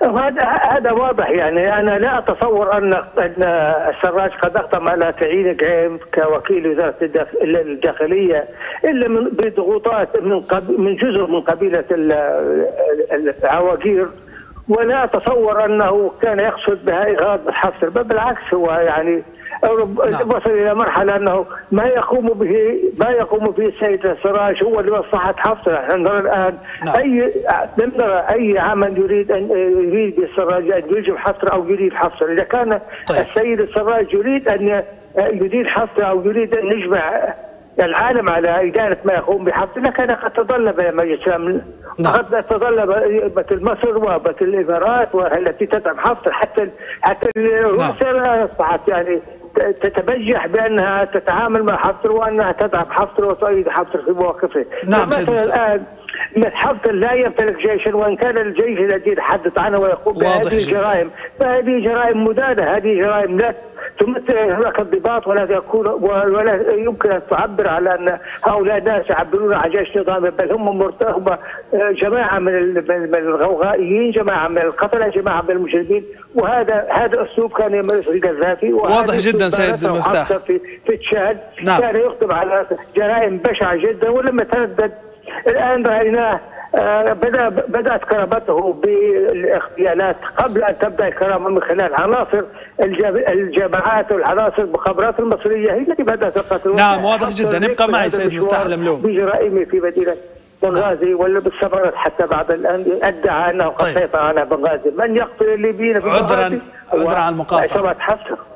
هذا واضح. يعني انا لا اتصور ان السراج قد اقدم على تعيين جريم كوكيل وزاره الداخليه الا بضغوطات من جزء من قبيله العواقير، ولا اتصور انه كان يقصد بها اغاظ حفتر، بل بالعكس هو يعني وصل الى مرحله انه ما يقوم به السيد السراج هو لمصلحه حفتر. احنا نرى الان لم نرى اي عمل يريد السراج ان يلجم حفتر او يريد حفتر. اذا كان السيد السراج يريد ان يدير حفتر او يريد ان يجمع العالم على إدانة ما يقوم بحفتر لكان قد تطلب مجلس الأمن، قد تطلب مثل مصر ومثل الإمارات والتي تدعم حفتر، حتى روسيا أصبحت يعني تتبجح بأنها تتعامل مع حفتر وأنها تدعم حفتر وتؤيد حفتر في مواقفه. مثلا الآن حفتر لا يمتلك جيشا، وان كان الجيش الذي يتحدث عنه ويقوم بهذه الجرائم فهذه جرائم مدانه، هذه جرائم لا تمثل هناك انضباط ولا يمكن ان تعبر على ان هؤلاء الناس يعبرون عن جيش نظامي، بل هم جماعه من الغوغائيين، جماعه من القتله، جماعه من المجرمين. وهذا اسلوب كان يمارسه القذافي، واضح جدا سيد المفتاح في تشاد. كان يقدم على جرائم بشعه جدا ولم يتردد. الآن رأيناه بدأت كرامته بالاغتيالات قبل أن تبدأ الكرامة من خلال عناصر الجماعات والعناصر المخابرات المصرية هي التي بدأت القتل. نعم واضح جدا. ابقى معي سيد المفتاح الملوم. بجرائمه في مدينة بنغازي واللي استمرت حتى بعد الآن ادعى أنه قد سيطر على بنغازي. من يقتل الليبيين في بنغازي؟ عذرا على المقاطعة. عصابة حفتر.